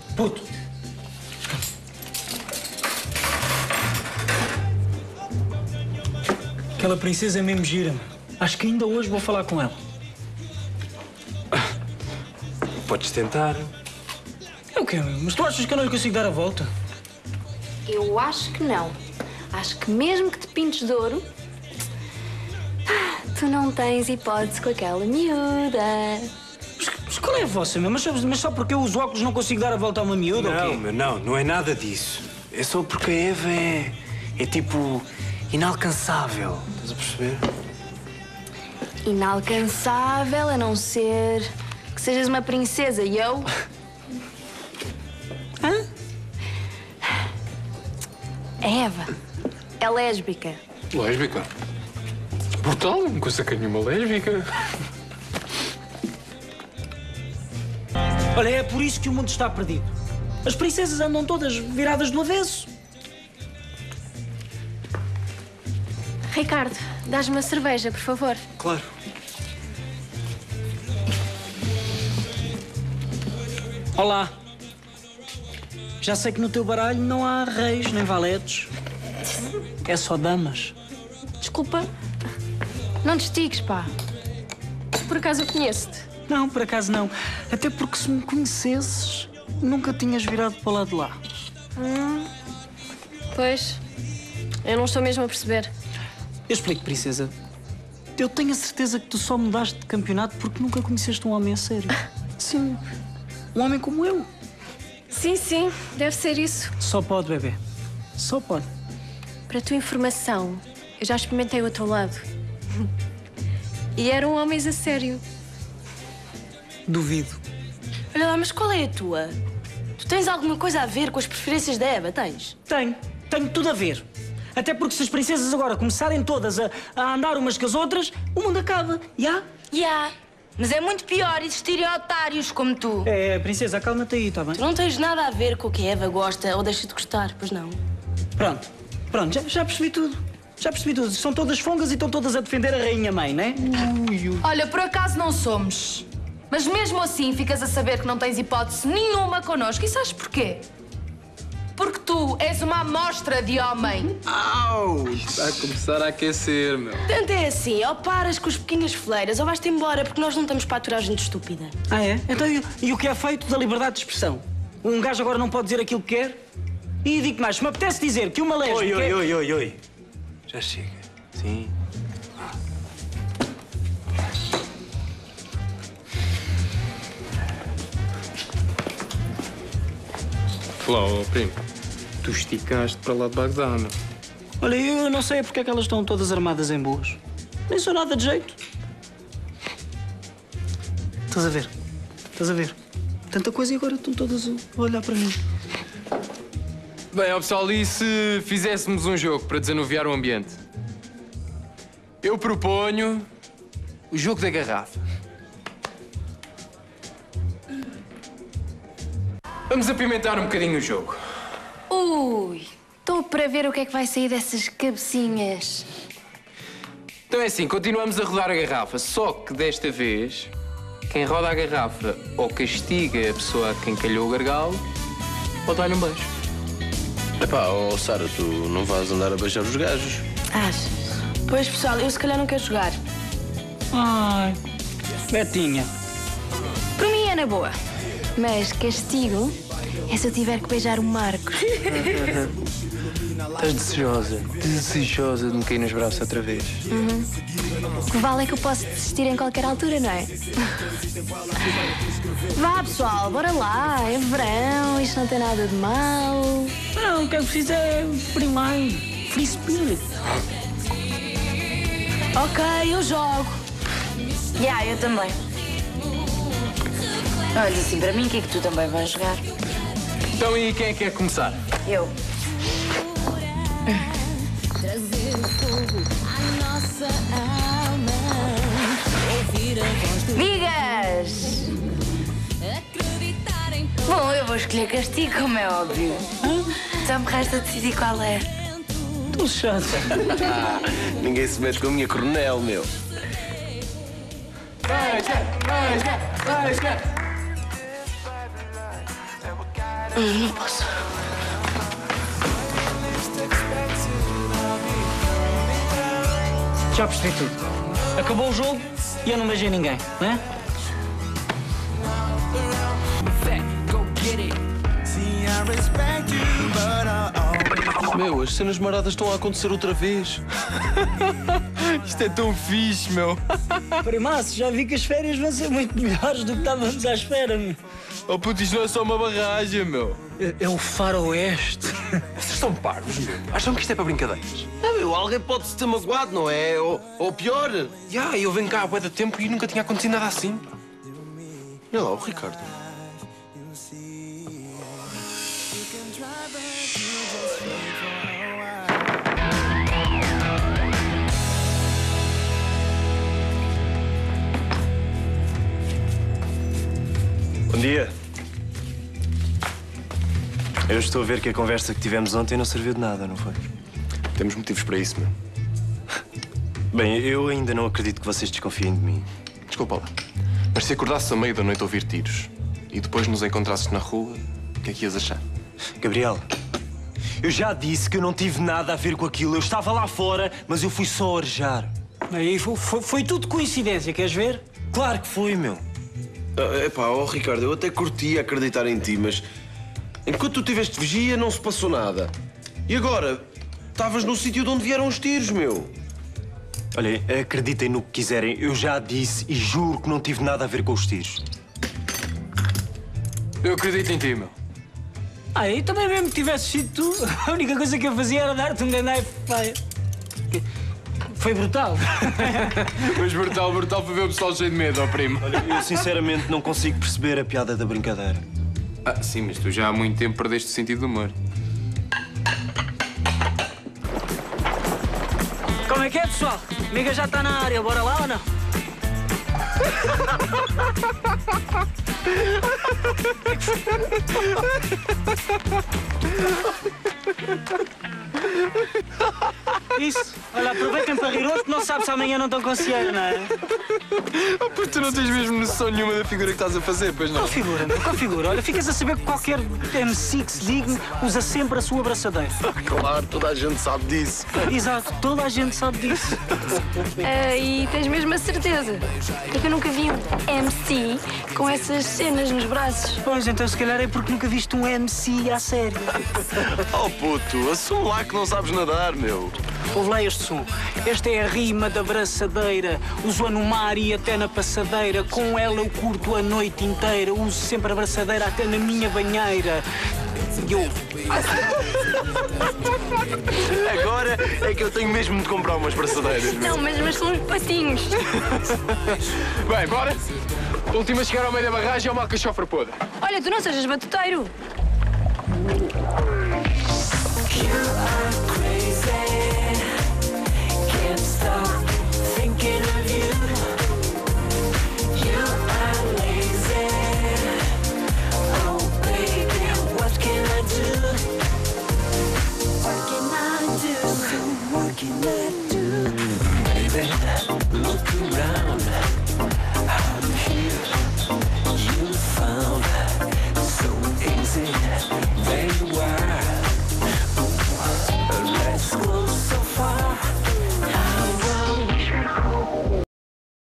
Puto. Aquela princesa é mesmo gira. Acho que ainda hoje vou falar com ela. Podes tentar. É o quê, meu? Mas tu achas que eu não lhe consigo dar a volta? Eu acho que não. Acho que mesmo que te pintes de ouro, tu não tens hipótese com aquela miúda. Mas qual é a vossa, meu? Mas só porque eu uso óculos não consigo dar a volta a uma miúda, ou Não, quê? meu, não é nada disso. É só porque a Eva é tipo inalcançável. Estás a perceber? Inalcançável, a não ser que sejas uma princesa e eu... Hã? A Eva é lésbica. Lésbica? Brutal, nunca saquei nenhuma lésbica. Olha, é por isso que o mundo está perdido. As princesas andam todas viradas do avesso. Ricardo, dás-me uma cerveja, por favor. Claro. Olá. Já sei que no teu baralho não há reis nem valetes. É só damas. Desculpa. Não te estiques, pá. Por acaso eu conheço-te? Não, por acaso não. Até porque se me conhecesses, nunca tinhas virado para o lado de lá. Pois. Eu não estou mesmo a perceber. Eu explico, princesa. Eu tenho a certeza que tu só mudaste de campeonato porque nunca conheceste um homem a sério. Sim, um homem como eu. Sim, sim. Deve ser isso. Só pode, bebê. Só pode. Para a tua informação, eu já experimentei o outro lado. E eram homens a sério. Duvido. Olha lá, mas qual é a tua? Tu tens alguma coisa a ver com as preferências da Eva, tens? Tenho tudo a ver. Até porque se as princesas agora começarem todas a andar umas com as outras, o mundo acaba. Já? Já. Mas é muito pior existirem otários como tu. É, princesa, acalma-te aí, tá bem? Tu não tens nada a ver com o que a Eva gosta ou deixa de gostar, pois não? Pronto, já percebi tudo. Já percebi tudo. São todas fongas e estão todas a defender a rainha-mãe, né? Olha, por acaso não somos. Mas mesmo assim ficas a saber que não tens hipótese nenhuma connosco. E sabes porquê? Porque tu és uma amostra de homem. Au! Está a começar a aquecer, meu. Tanto é assim, ou paras com os pequenas fleiras ou vais-te embora, porque nós não estamos para aturar gente estúpida. Ah, é? Então, e o que é feito da liberdade de expressão? Um gajo agora não pode dizer aquilo que quer? E digo mais, se me apetece dizer que uma lésbica... Oi. Já chega. Sim. Fló, primo, tu esticaste para lá de Bagdá, meu. Olha, eu não sei porque é que elas estão todas armadas em boas. Nem sou nada de jeito. Estás a ver? Estás a ver? Tanta coisa e agora estão todas a olhar para mim. Bem, ó pessoal, e se fizéssemos um jogo para desanuviar o ambiente? Eu proponho o jogo da garrafa. Vamos apimentar um bocadinho o jogo. Ui, estou para ver o que é que vai sair dessas cabecinhas. Então é assim, continuamos a rodar a garrafa, só que desta vez, quem roda a garrafa ou castiga a pessoa a quem calhou o gargalo, ou dá-lhe um beijo. Epá, oh Sara, tu não vais andar a beijar os gajos. Achas? Pois, pessoal, eu se calhar não quero jogar. Ai, Betinha. Para mim é na boa. Mas castigo é se eu tiver que beijar o Marcos. Estás desejosa de me cair nos braços outra vez. O que vale é que eu posso desistir em qualquer altura, não é? Vá, pessoal, bora lá. É verão, isto não tem nada de mal. Não, o que é preciso é free mind, free spirit. Ok, eu jogo. Eu também. Olha, assim, para mim, o que é que tu também vais jogar? Então, e quem é que quer começar? Eu. Migas! Bom, eu vou escolher castigo, como é óbvio. Só me resta decidir qual é. Estou chato. Ninguém se mete com a minha coronel, meu. Não posso. Já percebi tudo. Acabou o jogo e eu não beijei ninguém, não é? Meu, as cenas maradas estão a acontecer outra vez. Isto é tão fixe, meu. Primaço, já vi que as férias vão ser muito melhores do que estávamos à espera, meu. Oh puto, isto não é só uma barragem, meu. É o faroeste. Vocês estão parvos, meu. Acham que isto é para brincadeiras? Meu, alguém pode-se ter magoado, não é? Ou pior. Eu venho cá há bué de tempo e nunca tinha acontecido nada assim. Olha lá, o Ricardo. Bom dia. Eu estou a ver que a conversa que tivemos ontem não serviu de nada, não foi? Temos motivos para isso, meu. Bem, eu ainda não acredito que vocês desconfiem de mim. Desculpa lá. Mas se acordasses à meia da noite a ouvir tiros e depois nos encontrasses na rua, o que é que ias achar? Gabriel, eu já disse que eu não tive nada a ver com aquilo. Eu estava lá fora, mas eu fui só arejar. Aí foi tudo coincidência, queres ver? Claro que foi, meu. Ricardo, eu até curti acreditar em ti, mas enquanto tu tiveste vigia não se passou nada. E agora? Estavas no sítio de onde vieram os tiros, meu. Olhem, acreditem no que quiserem. Eu já disse e juro que não tive nada a ver com os tiros. Eu acredito em ti, meu. E também mesmo que tivesse sido tu, a única coisa que eu fazia era dar-te um ganhai. Foi brutal. Mas brutal para ver o pessoal cheio de medo, ó primo. Olha, eu sinceramente não consigo perceber a piada da brincadeira. Sim, mas tu já há muito tempo perdeste o sentido do humor. Como é que é, pessoal? Amiga já está na área, bora lá ou não? Isso. Olha, aproveitem para rir hoje, que não sabe se amanhã não estão com cieira, não é? Pois tu não tens mesmo noção nenhuma da figura que estás a fazer, pois não? Qual figura, meu? Qual figura? Olha, ficas a saber que qualquer MC que se digne usa sempre a sua abraçadeira. Claro, toda a gente sabe disso. Exato, toda a gente sabe disso. E tens mesmo a certeza? É que eu nunca vi um MC com essas cenas nos braços. Pois, então se calhar é porque nunca viste um MC à sério. Oh puto, assume lá que não sabes nadar, meu. Ouve lá este som. Esta é a rima da braçadeira. Uso-a no mar e até na passadeira. Com ela eu curto a noite inteira. Uso sempre a braçadeira até na minha banheira. Agora é que eu tenho mesmo de comprar umas braçadeiras, meu. Não, mas são uns patinhos. Bem, bora. Última a chegar ao meio da barragem é uma alcachofra podre. Olha, tu não sejas batuteiro.